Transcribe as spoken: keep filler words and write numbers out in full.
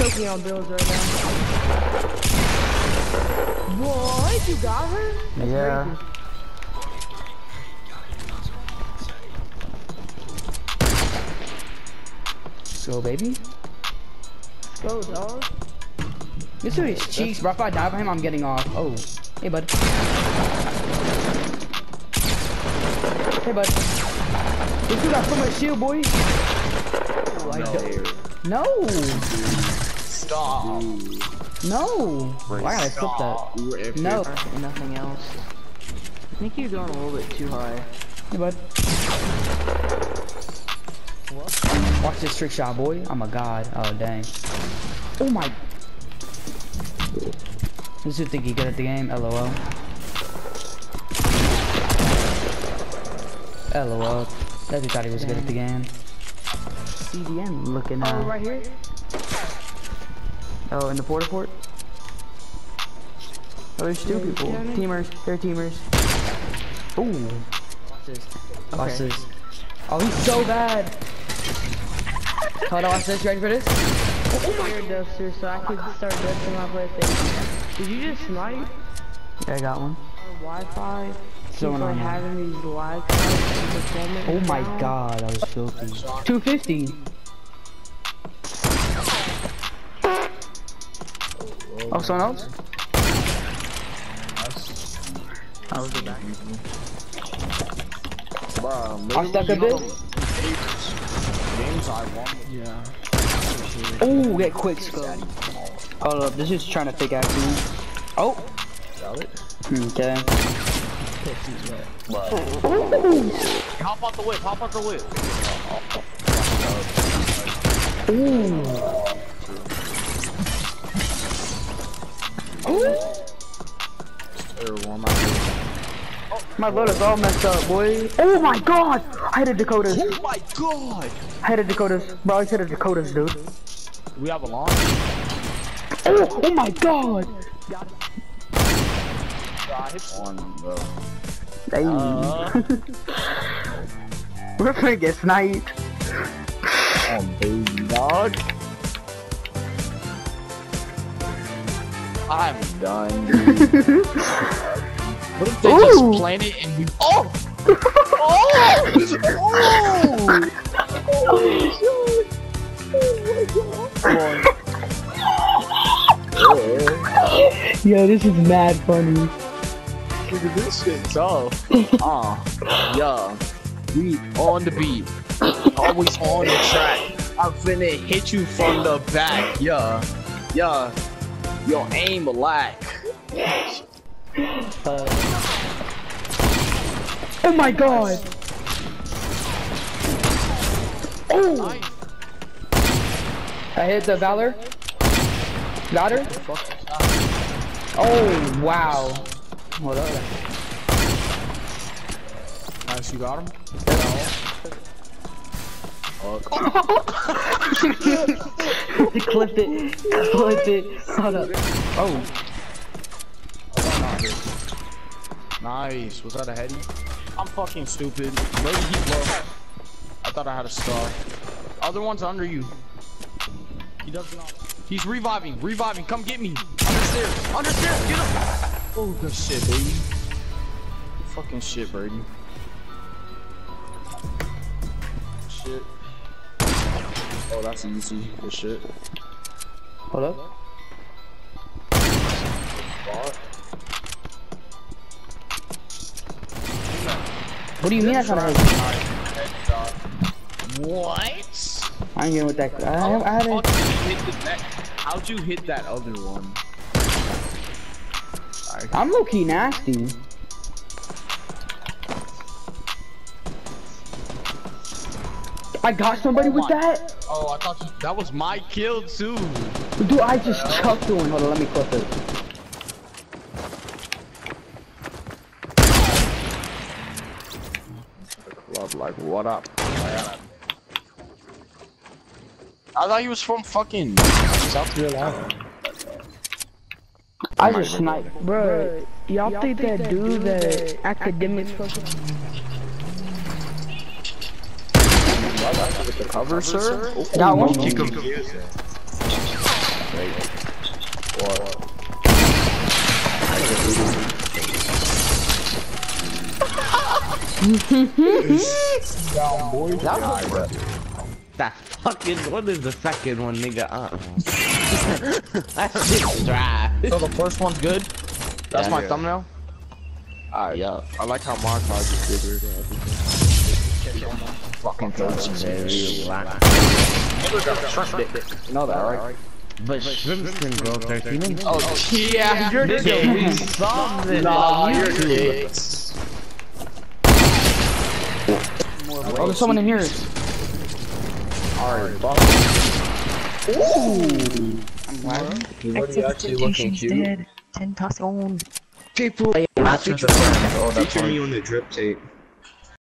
choking on bills right now. What? You got her? That's yeah. crazy. Go, baby. Let's go, dog. This dude is cheeks, bro. If I die by him, I'm getting off. Oh. Hey, bud. Hey, bud. This dude got so much shield, boy. Oh, I don't. No. Stop. No. Why well, gotta flip that? No. And nothing else. I think you're going a little bit too high. Hey, bud. What? Watch this trick shot, boy. I'm a god. Oh, dang. Oh, my. This dude think he good at the game? L O L. L O L. That dude thought he was Dang. good at the game. C D M looking at. Oh, right here? Oh, in the porta fort? Oh, there's two yeah, people. Yeah, teamers. They're teamers. Ooh. Watch this. Okay. Watch this. Oh, he's so bad. Hold on, watch this. You ready for this? Oh my god, duster, so I could start dusting my PlayStation. Did you just snipe? Yeah, I got one. Wi-Fi. So People are having these live performance. Oh my now. god, that was filthy. two fifty. Oh, someone else? I was back. Bro, I stuck a bit. Games I won. Yeah. Oh, get quick scope. Hold up, this is trying to fake out to me. Oh. Got it. Okay. Hop off the whip, hop off the whip. Ooh. Ooh. My loader's all messed up, boy. Oh my god! I hit a Dakotas. Oh my god! I hit a Dakotas. Bro, I hit a Dakotas, dude. Do we have a launch? Oh, oh my god! I hit one, bro. Hey. Uh, We're gonna get sniped. Oh, baby dog. I'm done, dude. What if they Ooh. just plant it and we- Oh! Oh! Oh! Oh! Yo, this is mad funny. Look at this shit, so. Uh, yeah. We on the beat. Always on the track. I'm finna hit you from the back. Yeah. Yeah. Your aim lack. Uh, oh my god! Oh! Nice. I hit the Valor. Got her? Oh, wow. Hold on. Nice, you got him? Clipped it. Clipped it. Hold up. Oh. Nice. Was that a heady? I'm fucking stupid. Where did he blow? I thought I had a star. Other one's under you. He doesn't know. He's reviving. Reviving. Come get me. Understairs. Understairs. Get him. Oh, good shit, baby. Fucking shit, Brady. Shit. Oh, that's easy. Good shit. Hold up. What do you mean I trying to hit? What? I ain't getting with that. I, I, I had it. How'd you hit that other one? I'm low key nasty. I got somebody oh with my. that. Oh, I thought you, that was my kill too. Dude, I just yeah. chucked one. Hold on, let me clip it. Club, like, what up? I thought he was from fucking South Carolina. I just sniped. Bro, y'all think that dude that academics fucking... The cover, sir? Got one. Confusing. right? What? Down, boys. That was good. That fucking, what is the second one, nigga? Uh -uh. That shit's dry. So the first one's good? That's Yeah. my Yeah. thumbnail? Alright, Yup. I like how montage is bigger than everything. Fucking Very black. You know that, right? But shrimps can grow thirteen inches. Oh, yeah, you're Nigga, we kidding. saw this Nah, on you're YouTube. kidding. Oh, there's someone in here. Alright, fuck. Ooh! He's already actually looking cute. Ten toss on. People, Feature feature me on the drip tape.